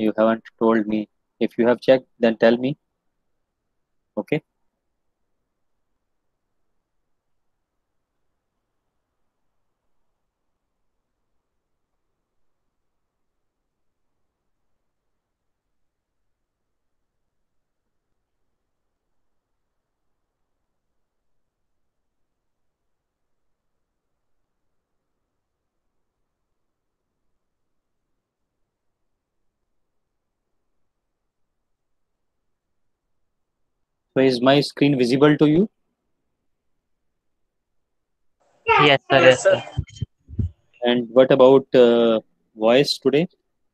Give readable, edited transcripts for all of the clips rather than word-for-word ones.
You haven't told me. If you have checked, then tell me. Okay. So is my screen visible to you? Yes, sir. Yes, Yes, sir. sir. And what about voice today?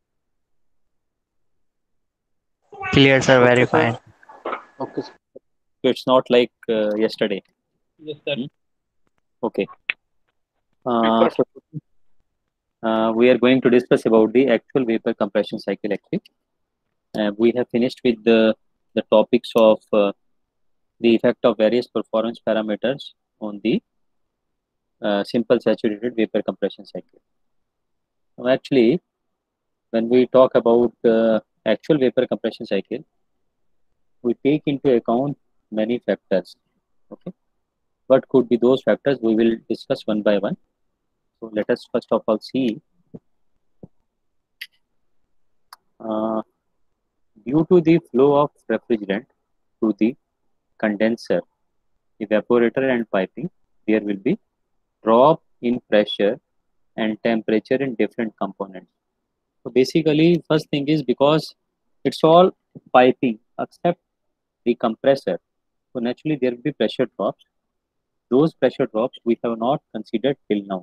Clear, sir. Okay, Very sir. fine. Okay, sir. So it's not like yesterday. Yes, sir. Hmm? Okay. Because So we are going to discuss about the actual vapor compression cycle. Actually, we have finished with the topics of the effect of various performance parameters on the simple saturated vapor compression cycle. Now, actually, when we talk about actual vapor compression cycle, we take into account many factors. Okay, what could be those factors? We will discuss one by one. So let us first of all see, uh, due to the flow of refrigerant to the condenser, evaporator and piping, there will be drop in pressure and temperature in different components. So basically, first thing is because it's all piping except the compressor. So naturally, there will be pressure drops. Those pressure drops we have not considered till now.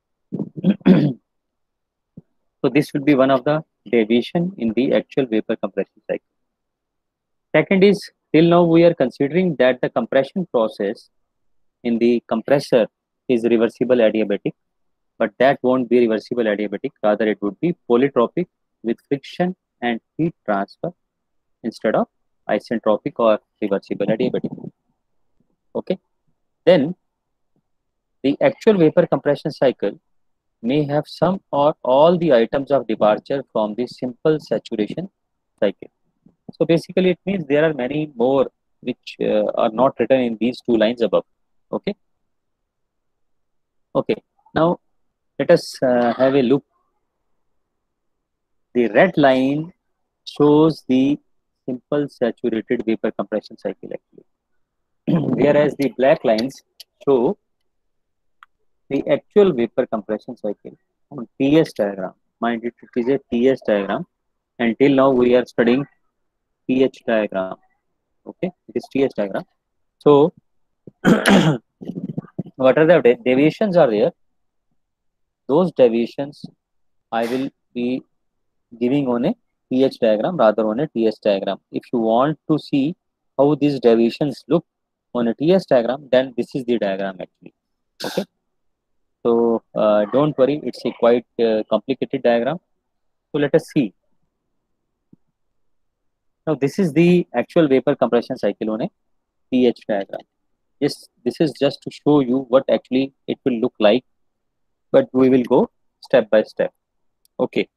So this will be one of the deviation in the actual vapor compression cycle. Second is, till now we are considering that the compression process in the compressor is reversible adiabatic, but that won't be reversible adiabatic. Rather, it would be polytropic with friction and heat transfer instead of isentropic or reversible adiabatic. Okay. Then the actual vapor compression cycle may have some or all the items of departure from the simple saturation cycle. So basically, it means there are many more which are not written in these two lines above. Okay. Okay. Now let us have a look. The red line shows the simple saturated vapor compression cycle actually, whereas the black lines show the actual vapor compression cycle on TS diagram. Mind it, it is a TS diagram. Until now, we are studying TH diagram. Okay, it is TH diagram. So, what are the deviations are there? Those deviations I will be giving on a TH diagram rather on a TS diagram. If you want to see how these deviations look on a TS diagram, then this is the diagram actually. Okay, so don't worry, it's a quite complicated diagram. So let us see. Now this is the actual vapor compression cycle on a TH diagram. Yes, this is just to show you what actually it will look like, but we will go step by step. Okay.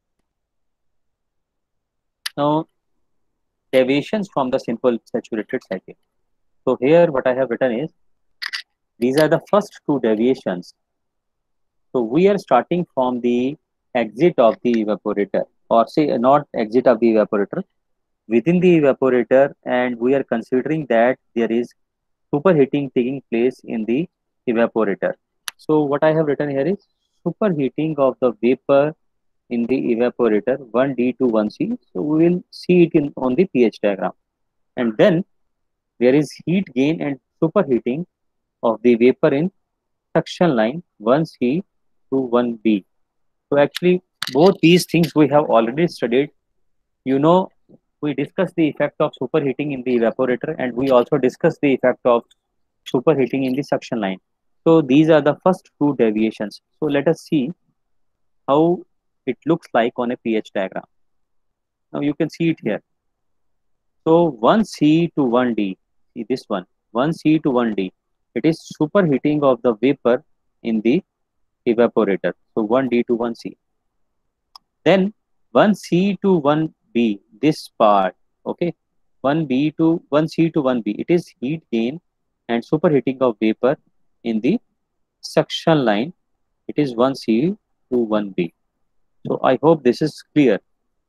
Now deviations from the simple saturated cycle. So here what I have written is these are the first two deviations. So we are starting from the exit of the evaporator, or say not exit of the evaporator, within the evaporator, and we are considering that there is superheating taking place in the evaporator. So what I have written here is superheating of the vapor in the evaporator 1D to 1C. So we will see it in on the pH diagram. And then there is heat gain and superheating of the vapor in suction line 1C to 1B. So actually both these things we have already studied. You know, we discussed the effect of superheating in the evaporator, and we also discussed the effect of superheating in the suction line. So these are the first two deviations. So let us see how it looks like on a pH diagram. Now you can see it here. So 1C to 1D, see this one, 1C to 1D, it is superheating of the vapor in the evaporator. So 1D to 1C. Then 1C to 1B, this part, okay, 1B to 1C to 1B, it is heat gain and superheating of vapor in the suction line. It is 1C to 1B. So I hope this is clear.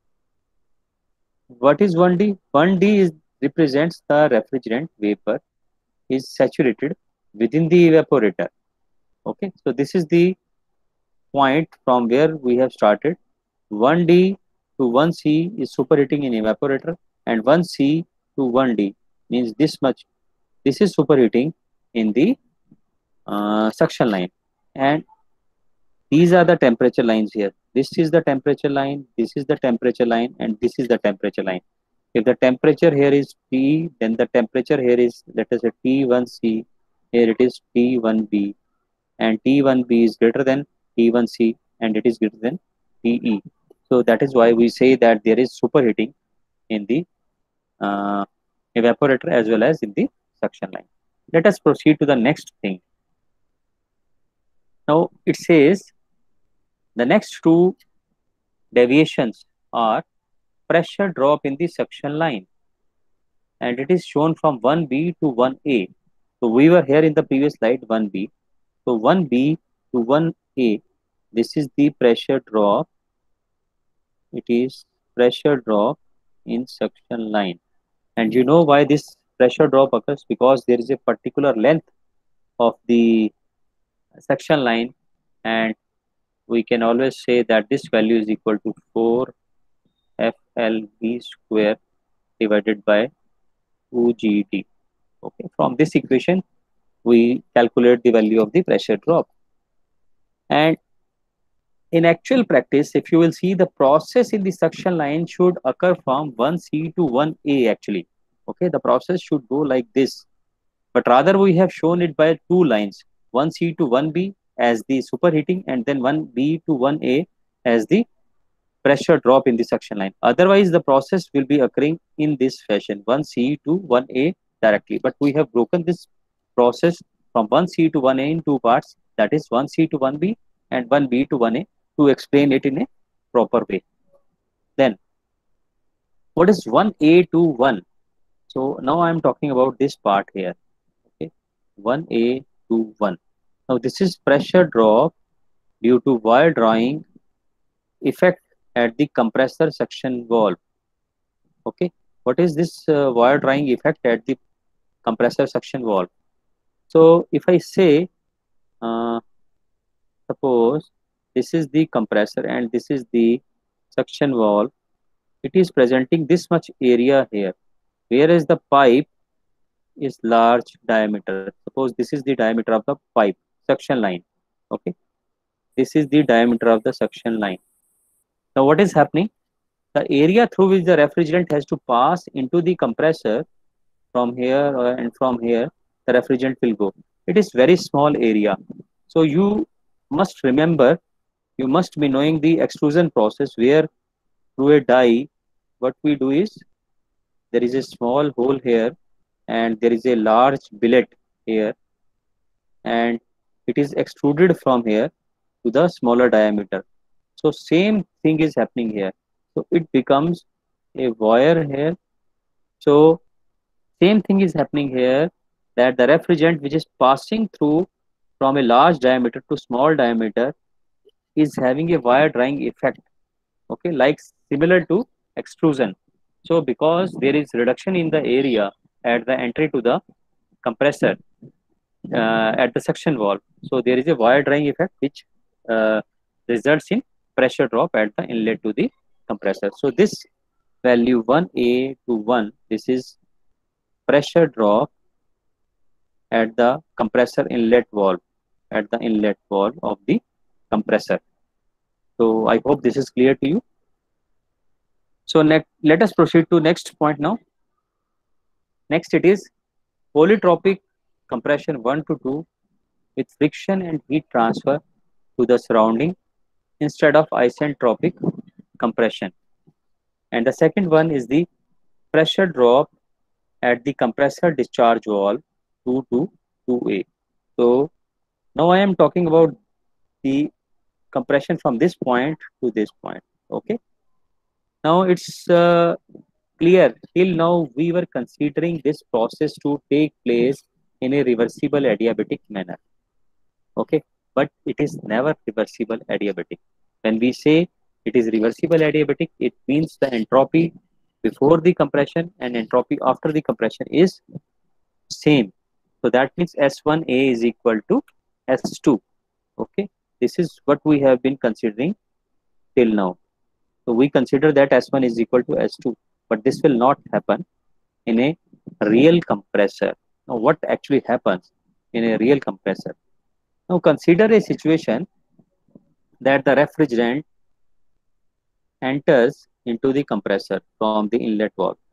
What is 1D? 1D is represents the refrigerant vapor is saturated within the evaporator. Okay, so this is the point from where we have started. 1D to 1C is superheating in evaporator, and 1C to 1D means this much. This is superheating in the suction line, and these are the temperature lines here. This is the temperature line, this is the temperature line, and this is the temperature line. If the temperature here is T, then the temperature here is, let us say, T1C, here it is T1B, and T1B is greater than T1C, and it is greater than TE. So that is why we say that there is superheating in the uh, evaporator as well as in the suction line. Let us proceed to the next thing. Now it says the next two deviations are pressure drop in the suction line, and it is shown from 1B to 1A. So we were here in the previous slide 1B. So 1B to 1A, this is the pressure drop. It is pressure drop in suction line. And you know why this pressure drop occurs? Because there is a particular length of the suction line, and we can always say that this value is equal to 4 FLV square divided by 2GT. Okay, from this equation we calculate the value of the pressure drop. And in actual practice, if you will see, the process in the suction line should occur from 1C to 1A actually. Okay, the process should go like this, but rather we have shown it by two lines, 1C to 1B as the superheating, and then 1B to 1A as the pressure drop in the suction line. Otherwise the process will be occurring in this fashion, 1C to 1A directly, but we have broken this process from 1C to 1A in two parts, that is 1C to 1B and 1B to 1A, to explain it in a proper way. Then what is 1A to 1? So now I am talking about this part here. Okay, 1A to 1. Now this is pressure drop due to wire drawing effect at the compressor suction valve. Okay, what is this wire drawing effect at the compressor suction valve? So if I say, uh, suppose this is the compressor and this is the suction valve, it is presenting this much area here, whereas the pipe is large diameter. Suppose this is the diameter of the pipe suction line. Okay, this is the diameter of the suction line. Now what is happening? The area through which the refrigerant has to pass into the compressor, from here and from here the refrigerant will go. It is very small area. So you must remember, you must be knowing the extrusion process, where through a die what we do is, there is a small hole here and there is a large billet here, and it is extruded from here to the smaller diameter. So same thing is happening here. So it becomes a wire here. So same thing is happening here, that the refrigerant which is passing through from a large diameter to small diameter is having a wire drying effect. Okay, like similar to extrusion. So because there is reduction in the area at the entry to the compressor, at the suction valve, so there is a wire drying effect which uh, results in pressure drop at the inlet to the compressor. So this value 1A to 1, this is pressure drop at the compressor inlet valve, at the inlet valve of the compressor. So I hope this is clear to you. So let us proceed to next point now. Next it is polytropic compression 1 to 2 with friction and heat transfer to the surrounding instead of isentropic compression. And the second one is the pressure drop at the compressor discharge valve 2 to 2A. So now I am talking about the compression from this point to this point. Okay, Now it's clear. Till now we were considering this process to take place in a reversible adiabatic manner. Okay, but it is never reversible adiabatic. When we say it is reversible adiabatic, it means the entropy before the compression and entropy after the compression is same. So that means S1A is equal to S2. Okay, this is what we have been considering till now. So we consider that S1 is equal to S2, but this will not happen in a real compressor. Now, what actually happens in a real compressor? Now, consider a situation that the refrigerant enters into the compressor from the inlet valve. So,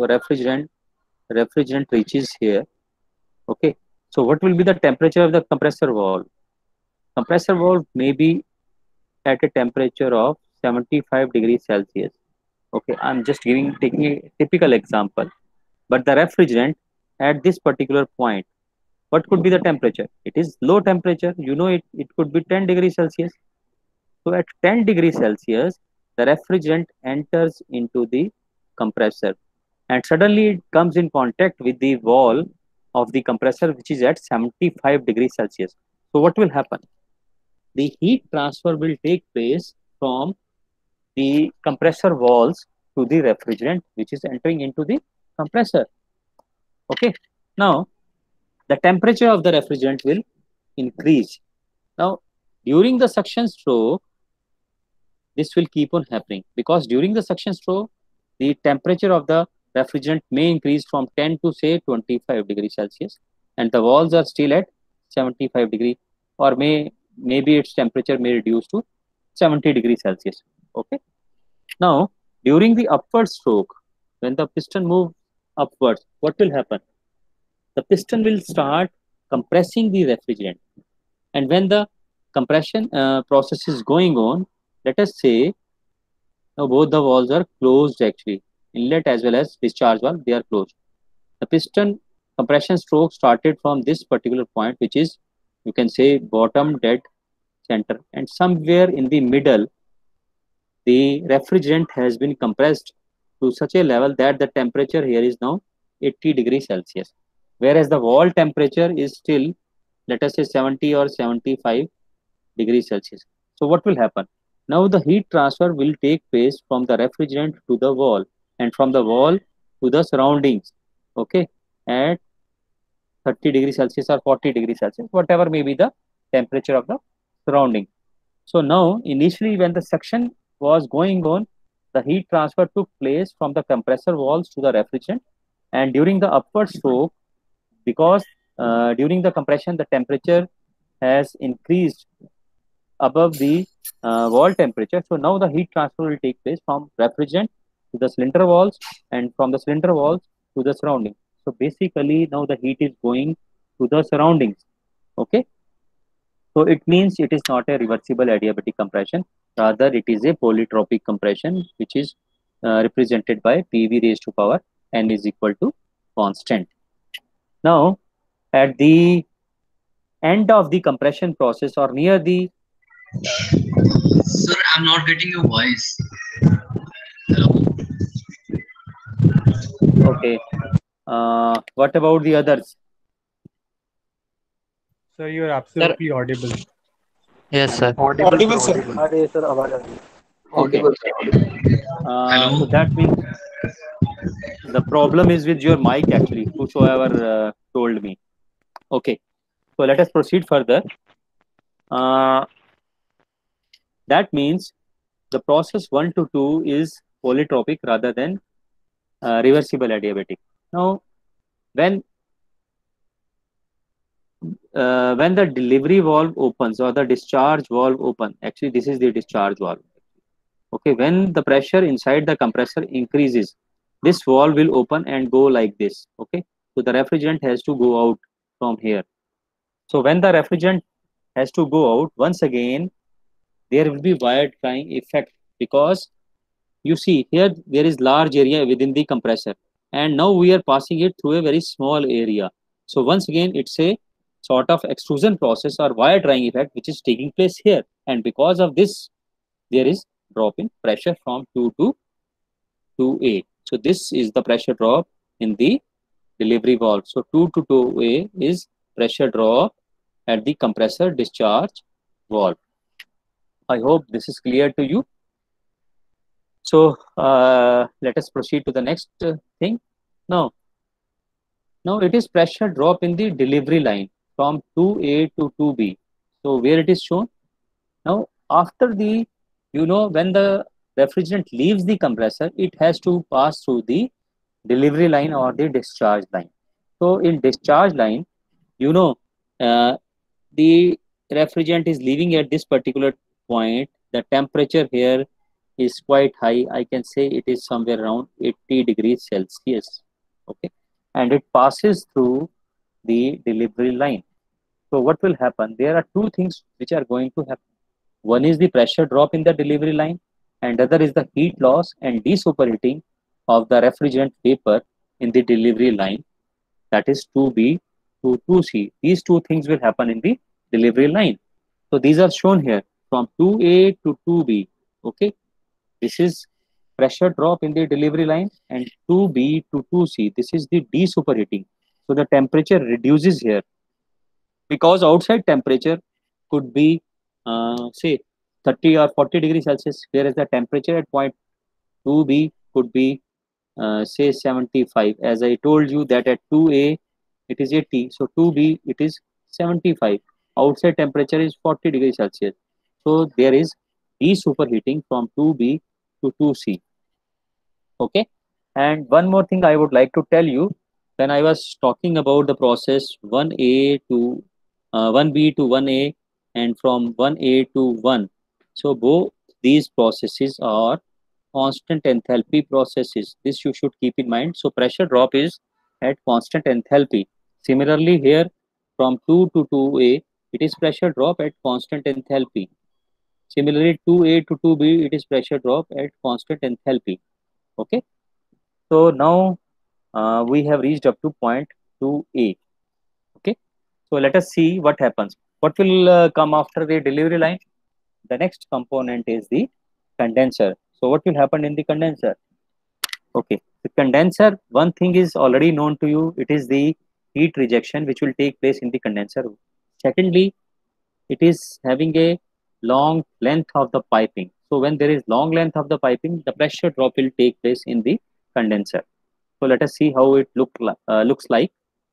refrigerant reaches here. Okay. So, what will be the temperature of the compressor valve? Compressor valve may be at a temperature of 75 degrees Celsius. Okay, I'm just taking a typical example. But the refrigerant at this particular point, what could be the temperature? It is low temperature. You know it could be 10 degrees Celsius. So at 10 degrees Celsius, the refrigerant enters into the compressor and suddenly it comes in contact with the wall of the compressor which is at 75 degrees Celsius. So what will happen? The heat transfer will take place from the compressor walls to the refrigerant which is entering into the compressor. Okay. Now the temperature of the refrigerant will increase. Now during the suction stroke, this will keep on happening because during the suction stroke, the temperature of the refrigerant may increase from 10 to say 25 degrees Celsius, and the walls are still at 75 degree, or maybe its temperature may reduce to 70 degrees Celsius. Okay. Now during the upward stroke, when the piston moves upwards, what will happen? The piston will start compressing the refrigerant, and when the compression process is going on, let us say now both the valves are closed actually, inlet as well as discharge valve, they are closed. The piston compression stroke started from this particular point, which is, you can say, bottom dead center, and somewhere in the middle the refrigerant has been compressed to such a level that the temperature here is now 80 degrees Celsius, whereas the wall temperature is still, let us say, 70 or 75 degrees Celsius. So what will happen? Now the heat transfer will take place from the refrigerant to the wall and from the wall to the surroundings, okay, at 30 degrees Celsius or 40 degrees Celsius, whatever may be the temperature of the surrounding. So now initially when the suction was going on, the heat transfer took place from the compressor walls to the refrigerant, and during the upward stroke, because during the compression the temperature has increased above the wall temperature. So now the heat transfer will take place from refrigerant to the cylinder walls and from the cylinder walls to the surrounding. So basically now the heat is going to the surroundings. Okay. So it means it is not a reversible adiabatic compression. Rather, it is a polytropic compression, which is represented by PV raised to power n is equal to constant. Now, at the end of the compression process or near the Sir, I'm not getting your voice. Hello. okay, what about the others? Sir, you are absolutely audible. Yes, sir. Audible, sir. अरे sir आवाज आ रही है. Okay. Audible, sir. Hello. So that means the problem is with your mic actually, whosoever told me. Okay. So let us proceed further. That means the process 1 to 2 is polytropic rather than reversible adiabatic. Now, when the delivery valve opens or the discharge valve open, actually this is the discharge valve. Okay, when the pressure inside the compressor increases, this valve will open and go like this. Okay, so the refrigerant has to go out from here. So when the refrigerant has to go out, once again there will be wire drying effect, because you see here there is large area within the compressor, and now we are passing it through a very small area. So once again it's a sort of extrusion process or wire drying effect which is taking place here, and because of this there is drop in pressure from 2 to 2A. So this is the pressure drop in the delivery valve. So 2 to 2A is pressure drop at the compressor discharge valve. I hope this is clear to you. So let us proceed to the next thing. Now it is pressure drop in the delivery line from 2A to 2B. So where it is shown? Now after the, when the refrigerant leaves the compressor, it has to pass through the delivery line or the discharge line. So in discharge line, the refrigerant is leaving at this particular point. The temperature here is quite high. I can say it is somewhere around 80 degrees Celsius. Okay, and it passes through the delivery line. So what will happen? There are two things which are going to happen. One is the pressure drop in the delivery line, and other is the heat loss and desuperheating of the refrigerant vapor in the delivery line, that is 2B to 2C. These two things will happen in the delivery line. So these are shown here from 2A to 2B. Okay, this is pressure drop in the delivery line, and 2B to 2C, this is the desuperheating. So the temperature reduces here, because outside temperature could be say 30 or 40 degrees Celsius, whereas the temperature at point 2B could be say 75. As I told you that at 2A it is 80, so 2B it is 75. Outside temperature is 40 degrees Celsius. So there is desuperheating from 2B to 2C. Okay, and one more thing I would like to tell you, when I was talking about the process 1A to 1B to 1A and from 1A to 1. So both these processes are constant enthalpy processes. This you should keep in mind. So pressure drop is at constant enthalpy. Similarly here from 2 to 2A, it is pressure drop at constant enthalpy. Similarly 2A to 2B, it is pressure drop at constant enthalpy. Okay. So now we have reached up to point 2A. Okay. So let us see what happens. What will come after the delivery line? The next component is the condenser. So what will happen in the condenser? Okay, the condenser, one thing is already known to you. It is the heat rejection which will take place in the condenser. Secondly, it is having a long length of the piping. So when there is long length of the piping, the pressure drop will take place in the condenser. So let us see how it looks like.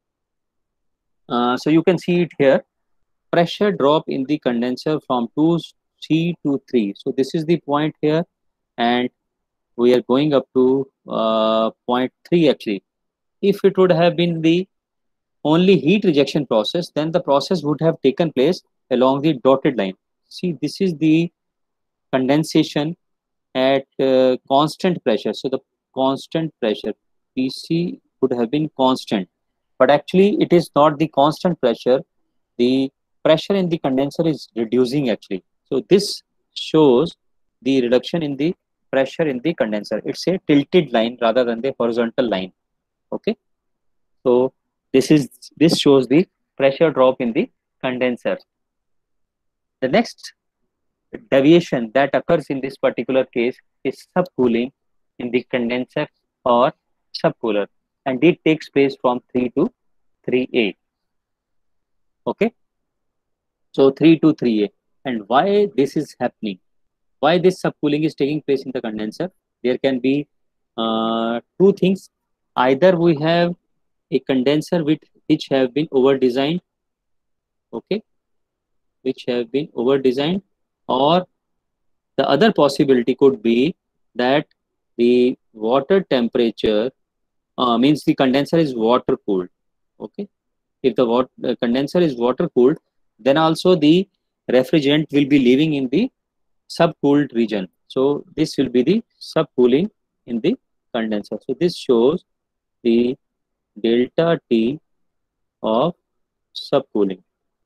So you can see it here. Pressure drop in the condenser from 2C to 3. So this is the point here, and we are going up to point 3 actually. If it would have been the only heat rejection process, then the process would have taken place along the dotted line. See, this is the condensation at constant pressure. So the constant pressure PC would have been constant, but actually it is not the constant pressure. The pressure in the condenser is reducing actually. So this shows the reduction in the pressure in the condenser. It's a tilted line rather than the horizontal line. Okay, so this shows the pressure drop in the condenser. The next deviation that occurs in this particular case is subcooling in the condenser or subcooler, and it takes place from 3 to 3A. Okay, so 3 to 3A. And why this is happening? Why this subcooling is taking place in the condenser? There can be two things. Either we have a condenser which have been over designed, okay, which have been over designed, or the other possibility could be that the water temperature means the condenser is water cooled. Okay, if the condenser is water cooled, then also the refrigerant will be leaving in the subcooled region. So this will be the subcooling in the condenser. So this shows the delta T of subcooling.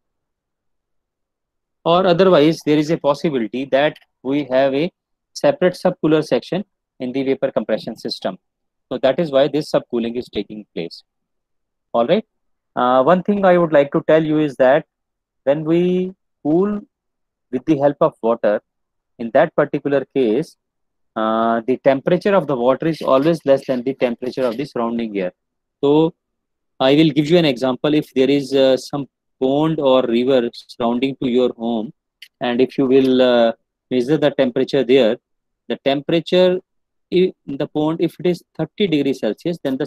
Or otherwise, there is a possibility that we have a separate subcooler section in the vapor compression system. So that is why this subcooling is taking place. All right. One thing I would like to tell you is that when we cool with the help of water, in that particular case, the temperature of the water is always less than the temperature of the surrounding air. So I will give you an example. If there is some pond or river surrounding to your home, and if you will measure the temperature there, the temperature in the pond, if it is 30 degrees Celsius, then the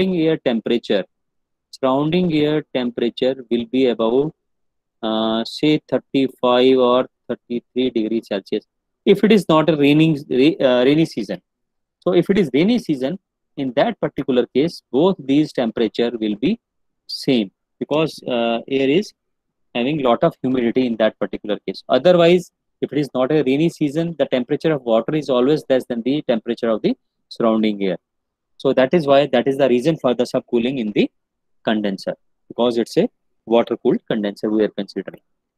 surrounding air temperature will be about say 35 or 33 degrees Celsius. If it is not a rainy season. So if it is rainy season, in that particular case, both these temperature will be same, because air is having lot of humidity in that particular case. Otherwise, if it is not a rainy season, the temperature of water is always less than the temperature of the surrounding air. So that is the reason for the subcooling in the condenser, because it's a water cooled condenser we are considering.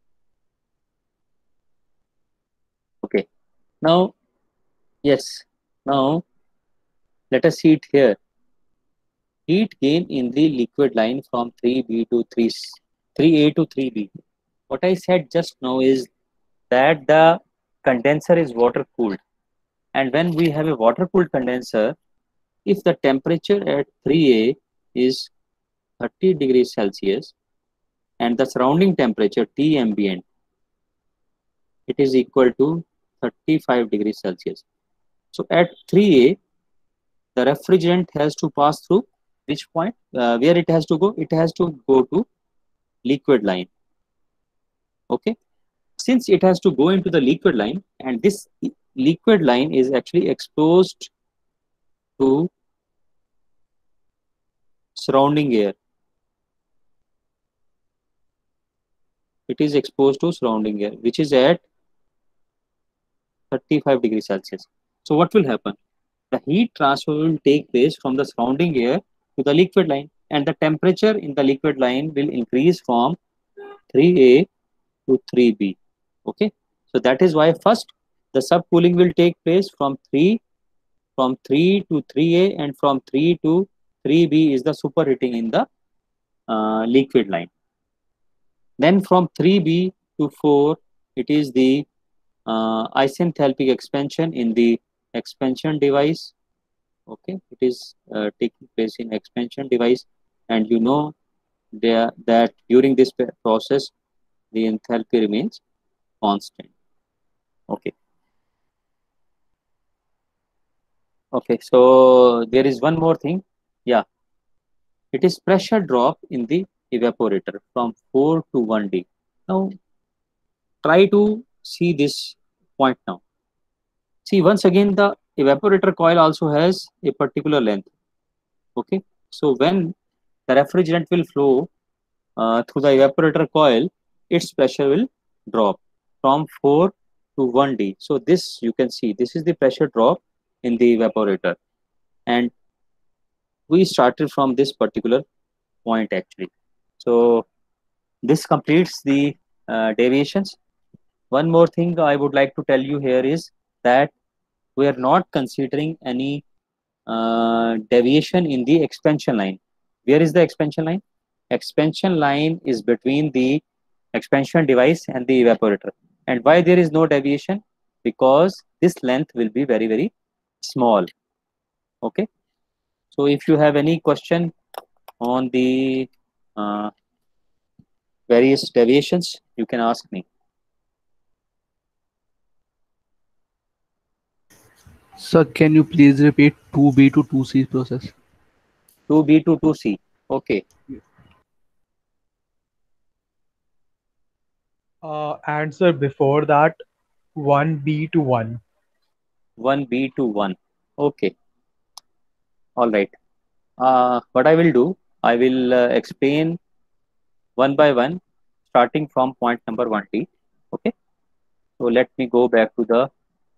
Okay. Now, yes. Now, let us see it here. Heat gain in the liquid line from 3B to 3A to 3B. What I said just now is that the condenser is water cooled, and when we have a water cooled condenser, if the temperature at 3A is 30 degrees Celsius and the surrounding temperature T ambient, it is equal to 35 degrees Celsius. So at 3A, the refrigerant has to pass through which point? Where it has to go? It has to go to liquid line. Okay. Since it has to go into the liquid line, and this liquid line is actually exposed to surrounding air. It is exposed to surrounding air, which is at 35 degrees Celsius. So what will happen? The heat transfer will take place from the surrounding air to the liquid line, and the temperature in the liquid line will increase from 3A to 3B. Okay, so that is why first the subcooling will take place from 3 to 3A, and from 3 to 3B is the superheating in the liquid line. Then from 3B to 4, it is the isenthalpic expansion in the expansion device. Okay, it is taking place in expansion device, and you know that during this process the enthalpy remains constant. Okay. Okay, so there is one more thing. Yeah, it is pressure drop in the evaporator from 4 to 1D. Now try to see this point now. See, once again, the evaporator coil also has a particular length. Okay, so when the refrigerant will flow through the evaporator coil, its pressure will drop from 4 to 1D. So this, you can see, this is the pressure drop in the evaporator, and we started from this particular point actually. So this completes the deviations. One more thing I would like to tell you here is that we are not considering any deviation in the expansion line. Where is the expansion line? Expansion line is between the expansion device and the evaporator. And why there is no deviation? Because this length will be very, very small. Okay. So if you have any question on the various deviations, you can ask me. Sir, can you please repeat 2B to 2C process? 2B to 2C. Okay. Answer before that, 1B to 1. 1B to 1. Okay. All right. What I will do, I will explain one by one, starting from point number 1D. Okay. So let me go back to the,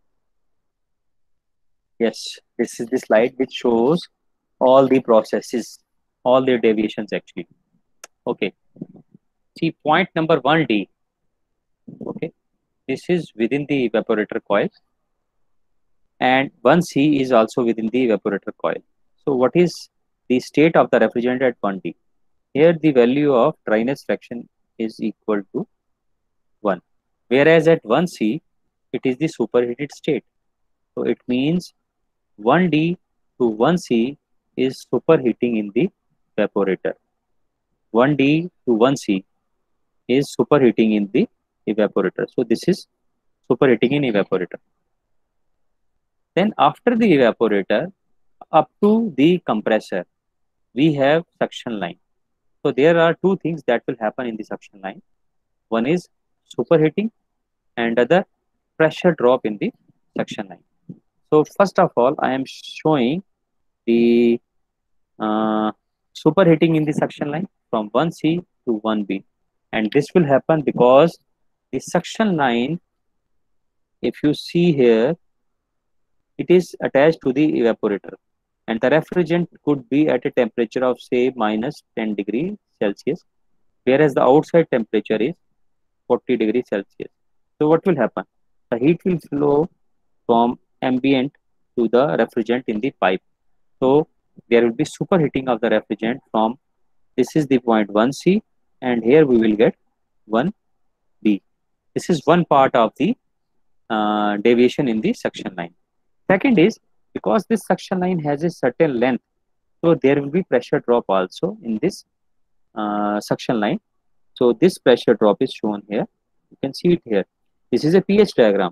yes, this is the slide which shows all the processes, all the deviations actually. Okay. See, point number 1D. Okay. This is within the evaporator coil, and 1C is also within the evaporator coil. So what is the state of the refrigerant at 1D? Here the value of dryness fraction is equal to 1, whereas at 1C it is the superheated state. So it means 1D to 1C is superheating in the evaporator. 1D to 1C is superheating in the evaporator. So this is superheating in evaporator. Then after the evaporator, up to the compressor, we have suction line. So there are two things that will happen in the suction line. One is superheating and other pressure drop in the suction line. So first of all, I am showing the superheating in the suction line from 1C to 1B, and this will happen because the suction line, if you see here, it is attached to the evaporator, and the refrigerant could be at a temperature of say minus 10 degrees Celsius, whereas the outside temperature is 40 degrees Celsius. So what will happen? The heat will flow from ambient to the refrigerant in the pipe. So there will be superheating of the refrigerant from, this is the point 1C, and here we will get 1B. This is one part of the deviation in the suction line. Second is, because this suction line has a certain length, so there will be pressure drop also in this suction line. So this pressure drop is shown here. You can see it here. This is a pH diagram.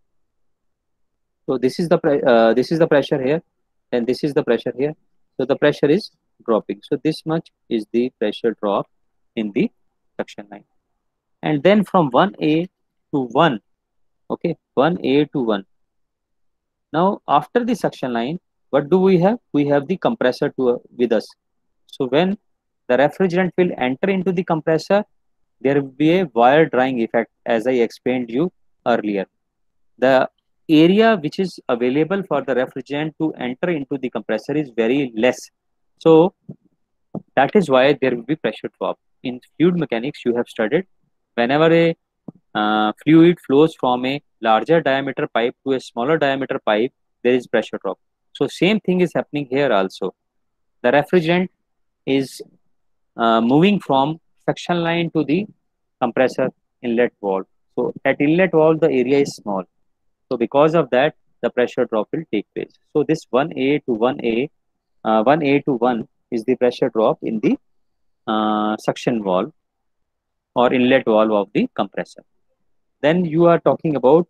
So this is the pressure here, and this is the pressure here. So the pressure is dropping. So this much is the pressure drop in the suction line. And then from 1A to 1, okay, 1A to 1. Now after the suction line, what do we have? We have the compressor with us. So when the refrigerant will enter into the compressor, there will be a wire drying effect, as I explained you earlier. The area which is available for the refrigerant to enter into the compressor is very less. So that is why there will be pressure drop. In fluid mechanics, you have studied, whenever a fluid flows from a larger diameter pipe to a smaller diameter pipe, there is pressure drop. So same thing is happening here also. The refrigerant is moving from suction line to the compressor inlet valve. So at inlet valve, the area is small. So because of that, the pressure drop will take place. So this 1A to 1A, 1A to 1 is the pressure drop in the suction valve or inlet valve of the compressor. Then you are talking about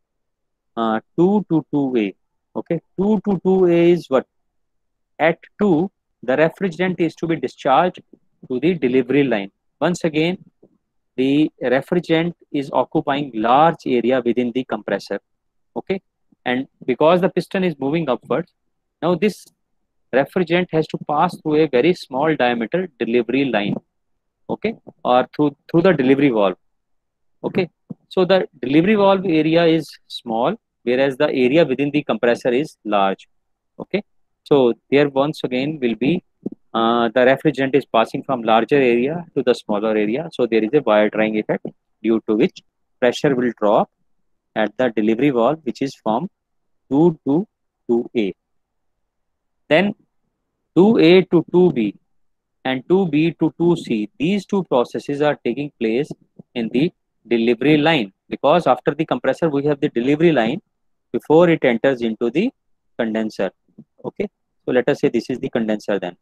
2 to 2A. Okay, 2 to 2A is what? At 2, the refrigerant is to be discharged to the delivery line. Once again, the refrigerant is occupying large area within the compressor. Okay, and because the piston is moving upwards, now this refrigerant has to pass through a very small diameter delivery line, okay, or through the delivery valve. Okay, so the delivery valve area is small, whereas the area within the compressor is large. Okay, so there once again will be the refrigerant is passing from larger area to the smaller area, so there is a wire drying effect, due to which pressure will drop at the delivery valve, which is from 2 to 2A. Then 2A to 2B and 2B to 2C, these two processes are taking place in the delivery line, because after the compressor we have the delivery line before it enters into the condenser. Okay, so let us say this is the condenser then.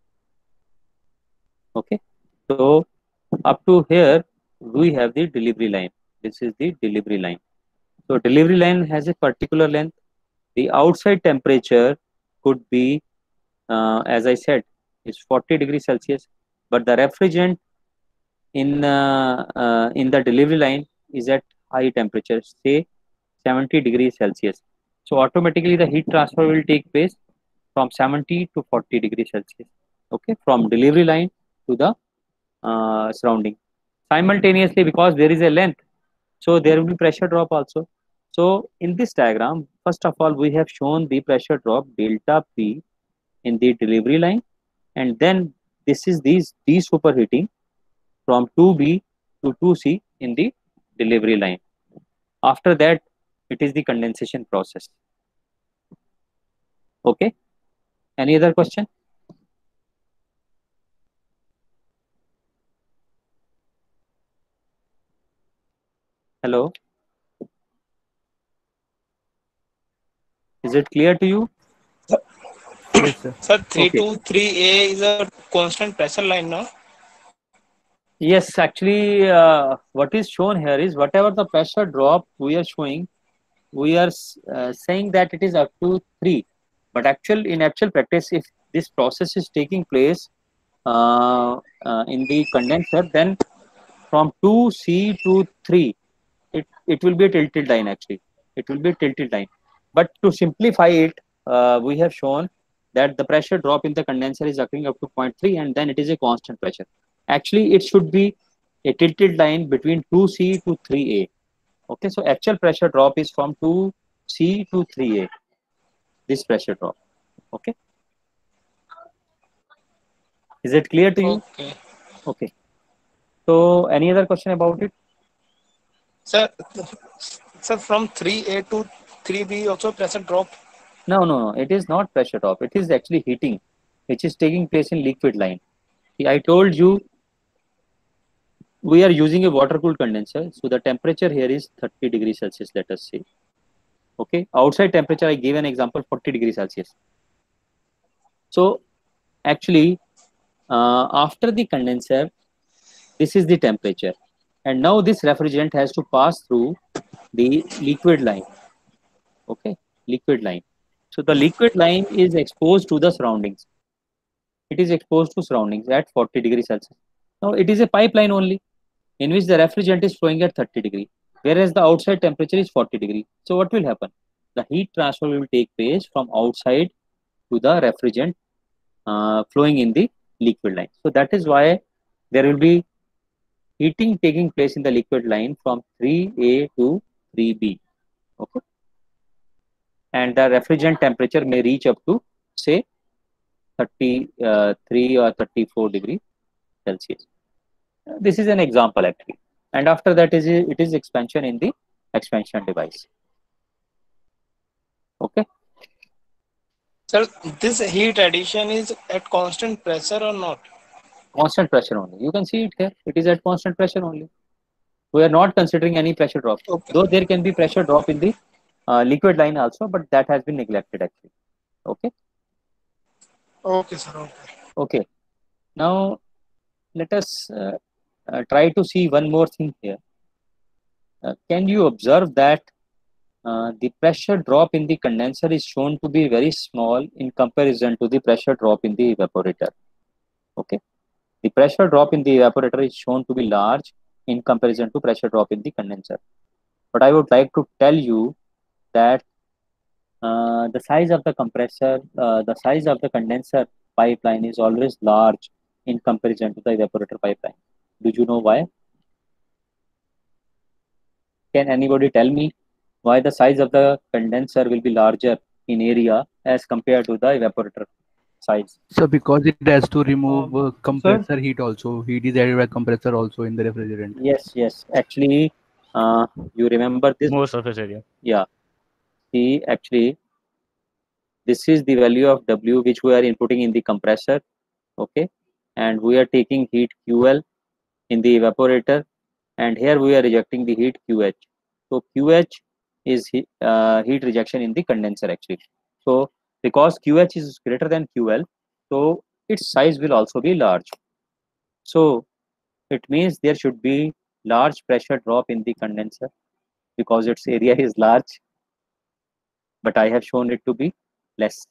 Okay, so up to here we have the delivery line. This is the delivery line. So delivery line has a particular length. The outside temperature could be, as I said, is 40 degrees Celsius, but the refrigerant in the delivery line is at high temperature, say 70 degrees Celsius. So automatically the heat transfer will take place from 70 to 40 degrees Celsius. Okay, from delivery line to the surrounding. Simultaneously, because there is a length, so there will be pressure drop also. So in this diagram, first of all, we have shown the pressure drop delta P in the delivery line, and then this is these superheating from 2B to 2C in the delivery line. After that, it is the condensation process. Okay, any other question? Hello. Is it clear to you? Yes, sir. Sir, 3 Okay. to 3A is a constant pressure line, no? Yes, actually, what is shown here is whatever the pressure drop we are showing, we are saying that it is up to 3. But in actual practice, if this process is taking place in the condenser, then from 2C to 3, it will be a tilted line actually. It will be a tilted line. But to simplify it, we have shown that the pressure drop in the condenser is occurring up to 0.3 and then it is a constant pressure. Actually, it should be a tilted line between 2C to 3A. Okay, so actual pressure drop is from 2C to 3A, this pressure drop. Okay. Is it clear to you? Okay. Okay. So any other question about it? Sir, from 3A to 3B also pressure drop. No. It is not pressure drop. It is actually heating, which is taking place in liquid line. See, I told you we are using a water cooled condenser. So the temperature here is 30 degrees Celsius, let us say. Okay. Outside temperature, I gave an example 40 degrees Celsius. So actually, after the condenser, this is the temperature. And now this refrigerant has to pass through the liquid line. Okay. Liquid line. So the liquid line is exposed to the surroundings. It is exposed to surroundings at 40 degrees Celsius. Now it is a pipeline only in which the refrigerant is flowing at 30 degree, whereas the outside temperature is 40 degree. So what will happen? The heat transfer will take place from outside to the refrigerant flowing in the liquid line. So that is why there will be heating taking place in the liquid line from 3A to 3B. Okay. And the refrigerant temperature may reach up to say 33 or 34 degrees Celsius. This is an example actually. And after that it is expansion in the expansion device. Okay. Sir, this heat addition is at constant pressure or not? Constant pressure only. You can see it here. It is at constant pressure only. We are not considering any pressure drop. Okay. Though there can be pressure drop in the liquid line also, but that has been neglected actually. Okay. Okay, sir. Okay. Okay. Now let us try to see one more thing here. Can you observe that the pressure drop in the condenser is shown to be very small in comparison to the pressure drop in the evaporator. Okay. The pressure drop in the evaporator is shown to be large in comparison to pressure drop in the condenser. But I would like to tell you that the size of the compressor, the size of the condenser pipeline is always large in comparison to the evaporator pipeline. Do you know why? Can anybody tell me why the size of the condenser will be larger in area as compared to the evaporator size? So because it has to remove compressor heat also. Heat is added by compressor also in the refrigerant. Yes. Actually, you remember this? More surface area. Yeah. See, actually, this is the value of W which we are inputting in the compressor. Okay. And we are taking heat QL in the evaporator. And here we are rejecting the heat QH. So QH is heat rejection in the condenser actually. So because QH is greater than QL, so its size will also be large. So it means there should be large pressure drop in the condenser because its area is large, but I have shown it to be less.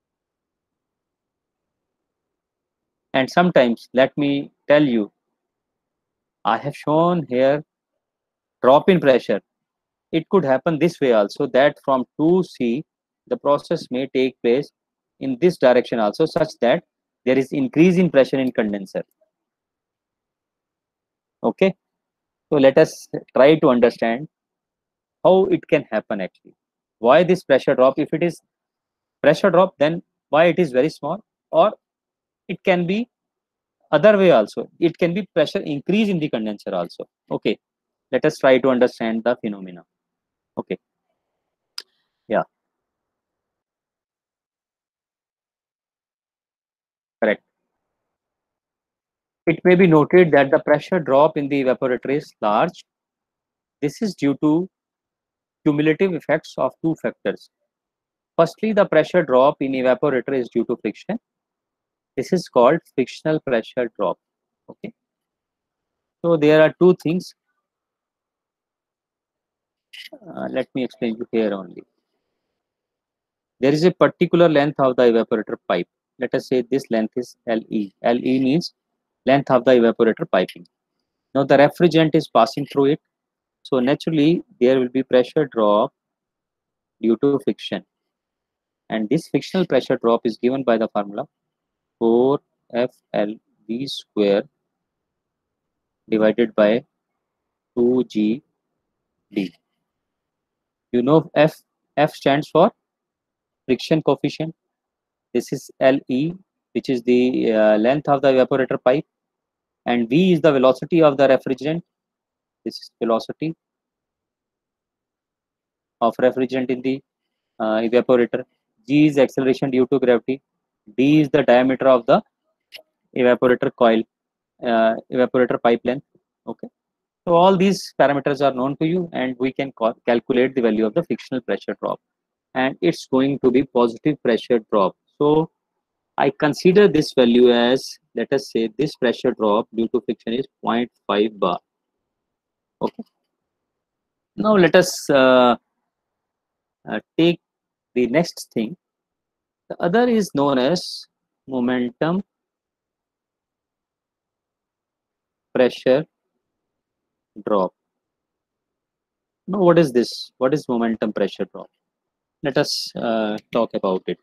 And sometimes, let me tell you, I have shown here drop in pressure. It could happen this way also, that from 2C, the process may take place in this direction also, such that there is increase in pressure in condenser. Okay. So let us try to understand how it can happen actually. Why this pressure drop? If it is pressure drop, then why it is very small? Or it can be other way also. It can be pressure increase in the condenser also. Okay. Let us try to understand the phenomena. Okay. Yeah. Correct. It may be noted that the pressure drop in the evaporator is large. This is due to cumulative effects of two factors. firstly, the pressure drop in evaporator is due to friction. This is called frictional pressure drop. Okay. So there are two things. Let me explain you here only. There is a particular length of the evaporator pipe. Let us say this length is LE. LE means length of the evaporator piping. Now the refrigerant is passing through it. So naturally there will be pressure drop due to friction. And this frictional pressure drop is given by the formula 4FLV square divided by 2GD. You know F stands for friction coefficient. This is LE, which is the length of the evaporator pipe, and V is the velocity of the refrigerant. This is velocity of refrigerant in the evaporator. G is acceleration due to gravity. D is the diameter of the evaporator coil, evaporator pipe length. Okay. So all these parameters are known to you, and we can calculate the value of the frictional pressure drop, and it's going to be positive pressure drop. So I consider this value as, let us say, this pressure drop due to friction is 0.5 bar. Okay. Now let us take the next thing. The other is known as momentum pressure drop. Now what is this? What is momentum pressure drop? Let us talk about it.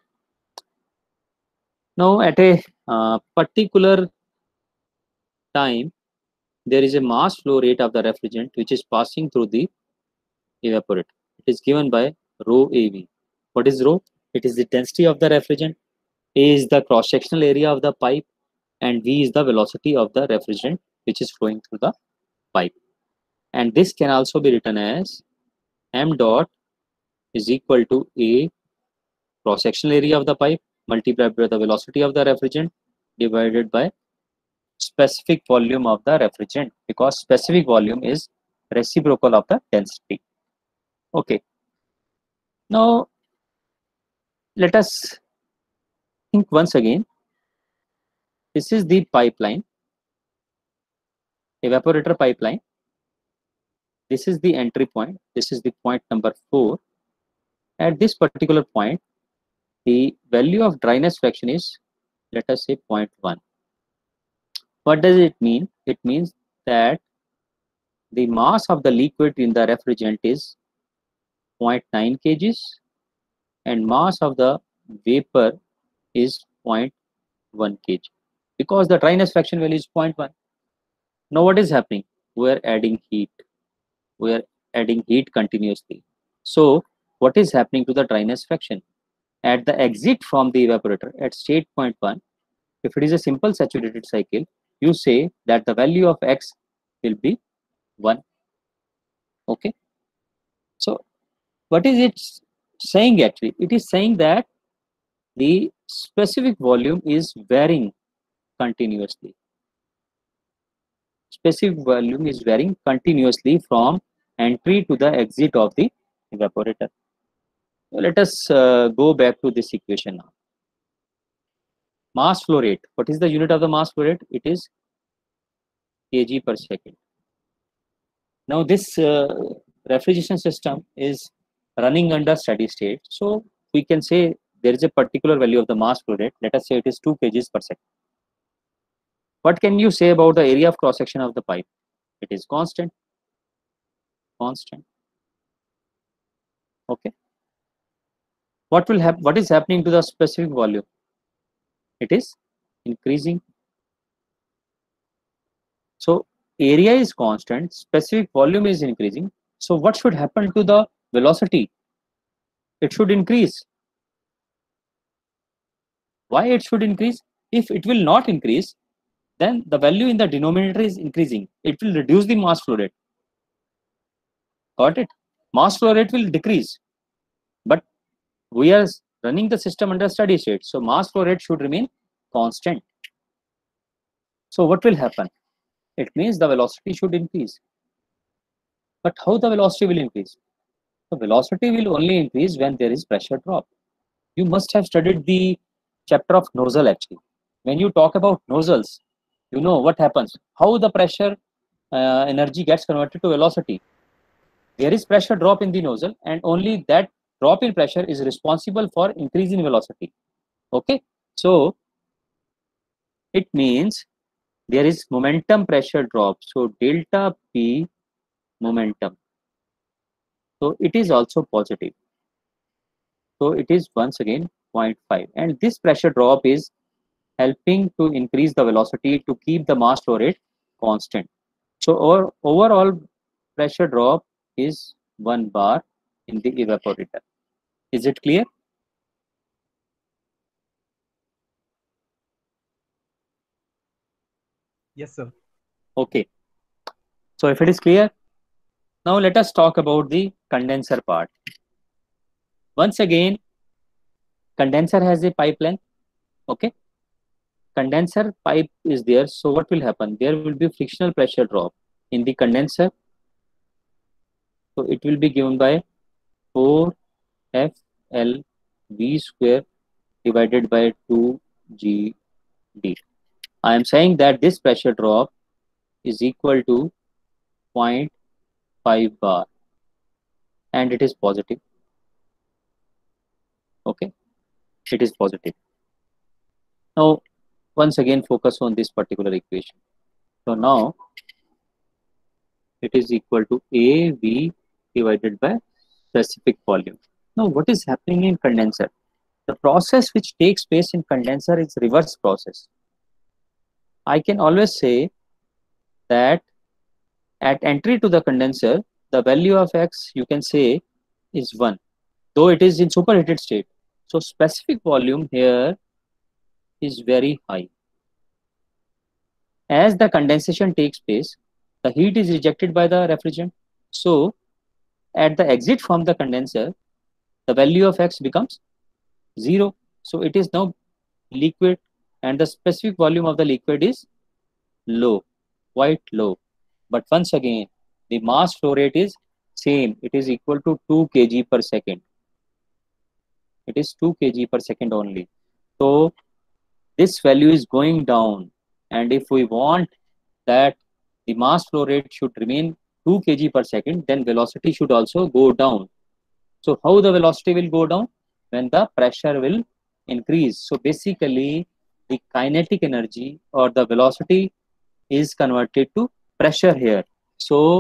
Now at a particular time, there is a mass flow rate of the refrigerant which is passing through the evaporator. It is given by rho AV. What is rho? It is the density of the refrigerant. A is the cross-sectional area of the pipe, and V is the velocity of the refrigerant which is flowing through the pipe. And this can also be written as m dot is equal to A cross-sectional area of the pipe multiplied by the velocity of the refrigerant divided by specific volume of the refrigerant, because specific volume is reciprocal of the density. Okay. Now let us think once again. This is the pipeline, evaporator pipeline. This is the entry point. This is the point number 4. At this particular point, the value of dryness fraction is, let us say, 0.1. What does it mean? It means that the mass of the liquid in the refrigerant is 0.9 kgs and mass of the vapor is 0.1 kg, because the dryness fraction value is 0.1. Now what is happening? We are adding heat. We are adding heat continuously. So what is happening to the dryness fraction? At the exit from the evaporator at state 0.1, if it is a simple saturated cycle, you say that the value of X will be 1. Okay. So what is it saying actually? It is saying that the specific volume is varying continuously. Specific volume is varying continuously from entry to the exit of the evaporator. So let us go back to this equation now. Mass flow rate. What is the unit of the mass flow rate? It is kg per second. Now this refrigeration system is running under steady state. So we can say there is a particular value of the mass flow rate. Let us say it is 2 kgs per second. What can you say about the area of cross section of the pipe? It is constant. Constant. Okay. What will happen? What is happening to the specific volume? It is increasing. So area is constant, specific volume is increasing. So what should happen to the velocity? It should increase. Why it should increase? If it will not increase, then the value in the denominator is increasing. It will reduce the mass flow rate. Got it? Mass flow rate will decrease. But we are running the system under steady state. So mass flow rate should remain constant. So what will happen? It means the velocity should increase. But how the velocity will increase? The velocity will only increase when there is pressure drop. You must have studied the chapter of nozzle actually. When you talk about nozzles, you know what happens, how the pressure energy gets converted to velocity. There is pressure drop in the nozzle, and only that drop in pressure is responsible for increase in velocity. Okay, so it means there is momentum pressure drop. So delta P momentum. So it is also positive. So it is once again 0.5, and this pressure drop is helping to increase the velocity to keep the mass flow rate constant. So our overall pressure drop is 1 bar in the evaporator. Is it clear? Yes, sir. Okay. So if it is clear, now let us talk about the condenser part. Once again, condenser has a pipe length. Okay. Condenser pipe is there. So what will happen? There will be frictional pressure drop in the condenser. So it will be given by 4FL V square divided by 2GD. I am saying that this pressure drop is equal to 0.5 bar, and it is positive. Okay, it is positive. Now, once again, focus on this particular equation. So now it is equal to AV divided by specific volume. Now, what is happening in condenser? The process which takes place in condenser is reverse process. I can always say that at entry to the condenser, the value of X you can say is 1, though it is in superheated state. So specific volume here is very high. As the condensation takes place, the heat is rejected by the refrigerant. So at the exit from the condenser, the value of X becomes 0. So it is now liquid, and the specific volume of the liquid is low, quite low. But once again, the mass flow rate is same. It is equal to 2 kg per second. It is 2 kg per second only. So this value is going down, and if we want that the mass flow rate should remain 2 kg per second, then velocity should also go down. So how the velocity will go down? When the pressure will increase. So basically the kinetic energy or the velocity is converted to pressure here. So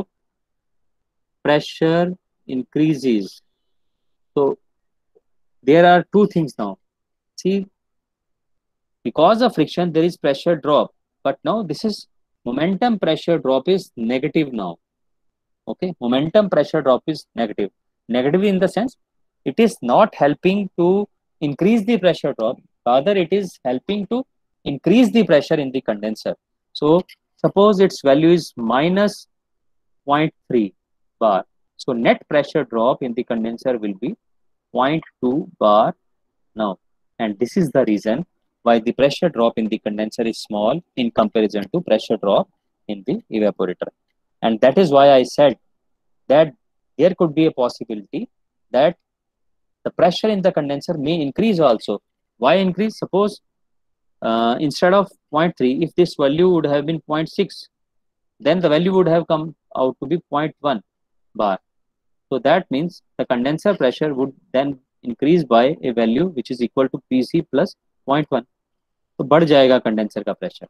pressure increases. So there are two things now. See, because of friction there is pressure drop, but now this is momentum pressure drop is negative now. Okay, momentum pressure drop is negative. Negative in the sense it is not helping to increase the pressure drop, rather it is helping to increase the pressure in the condenser. So suppose its value is minus 0.3 bar. So net pressure drop in the condenser will be 0.2 bar now. And this is the reason why the pressure drop in the condenser is small in comparison to pressure drop in the evaporator. And that is why I said that there could be a possibility that the pressure in the condenser may increase also. Why increase? Suppose instead of 0.3, if this value would have been 0.6, then the value would have come out to be 0.1 bar. So that means the condenser pressure would then increase by a value which is equal to PC plus 0.1. तो बढ़ जाएगा condenser का pressure.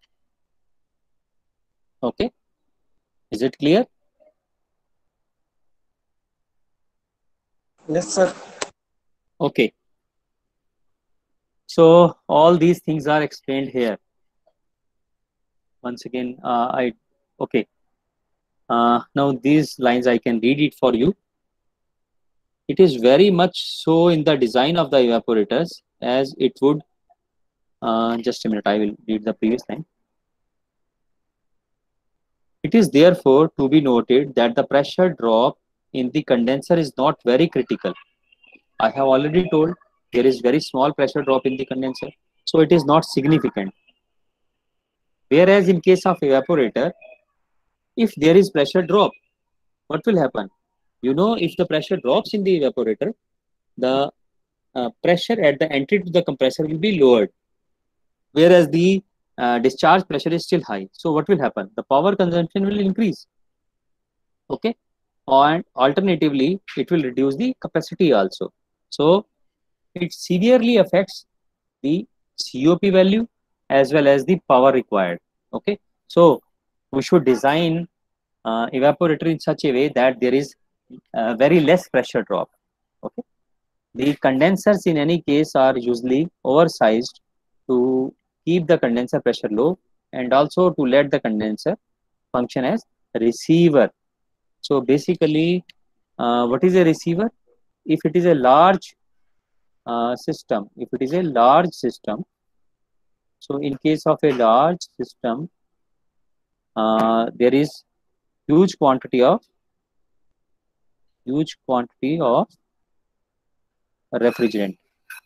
Okay, is it clear? Yes, sir. Okay. So all these things are explained here. Once again, now these lines I can read it for you. It is very much so in the design of the evaporators as it would. Just a minute, I will read the previous line. It is therefore to be noted that the pressure drop in the condenser is not very critical. I have already told there is very small pressure drop in the condenser, so it is not significant. Whereas in case of evaporator, if there is pressure drop, what will happen? You know, if the pressure drops in the evaporator, the pressure at the entry to the compressor will be lowered, whereas the discharge pressure is still high. So what will happen? The power consumption will increase. Okay, and alternatively, it will reduce the capacity also. So it severely affects the COP value as well as the power required. Okay, so we should design evaporator in such a way that there is very less pressure drop. Okay, the condensers in any case are usually oversized to keep the condenser pressure low and also to let the condenser function as receiver. So basically, what is a receiver? If it is a large system, so in case of a large system, there is huge quantity of refrigerant.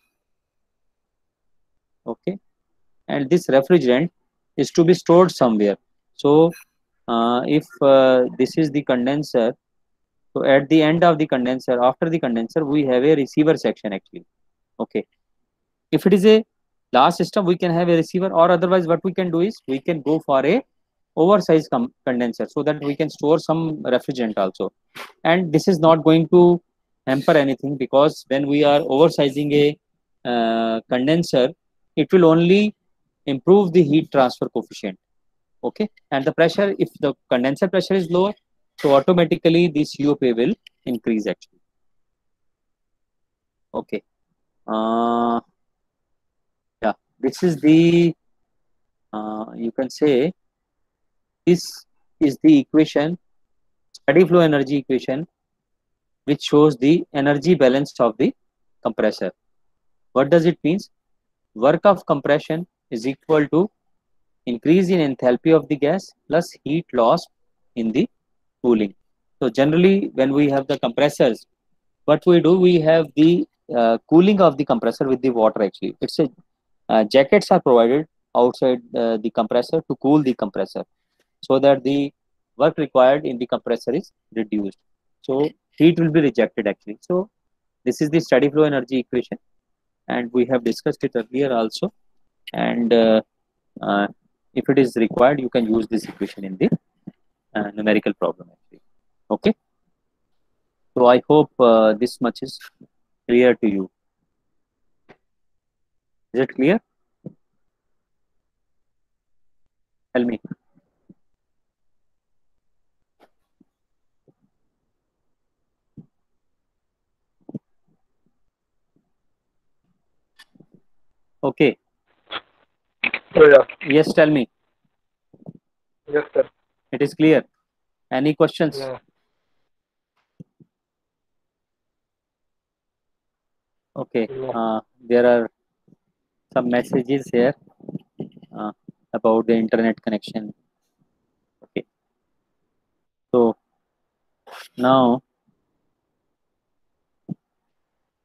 Okay, and this refrigerant is to be stored somewhere. So if this is the condenser, so at the end of the condenser, after the condenser, we have a receiver section actually. Okay, if it is a large system, we can have a receiver, or otherwise what we can do is we can go for a oversized condenser so that we can store some refrigerant also. And this is not going to hamper anything, because when we are oversizing a condenser, it will only improve the heat transfer coefficient. Okay, and the pressure, if the condenser pressure is lower, so automatically the COP will increase actually. Okay, yeah, this is the you can say this is the equation, steady flow energy equation, which shows the energy balance of the compressor. What does it mean? Work of compression is equal to increase in enthalpy of the gas plus heat loss in the cooling. So generally, when we have the compressors, what we do, we have the cooling of the compressor with the water actually. It's a jackets are provided outside the compressor to cool the compressor, so that the work required in the compressor is reduced. So heat will be rejected actually. So this is the steady flow energy equation, and we have discussed it earlier also. And if it is required, you can use this equation in the numerical problem actually. Okay. So I hope this much is clear to you. Is it clear? Tell me. Okay. Oh, yeah. Yes, tell me. Yes, sir. It is clear. Any questions? Yeah. Okay. No. There are some messages here about the internet connection. Okay. So now